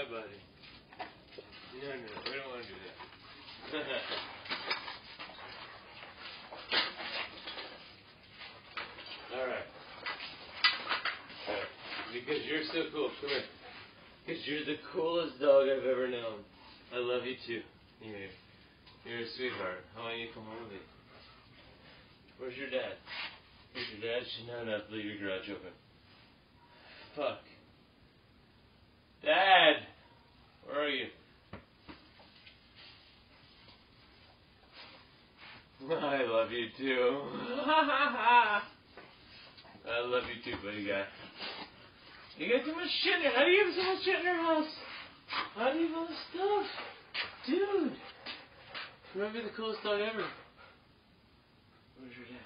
buddy. No, we don't want to do that. Alright. Because you're so cool. Come here. Because you're the coolest dog I've ever known. I love you too. You're a sweetheart. How about you come home with me? Where's your dad? Where's your dad? No, leave your garage open. Fuck. Dad! Where are you? I love you too. I love you too, buddy guy. You got too much shit in there. How do you have so much shit in your house? How do you have all this stuff? Dude! You might be the coolest dog ever. Where's your dad?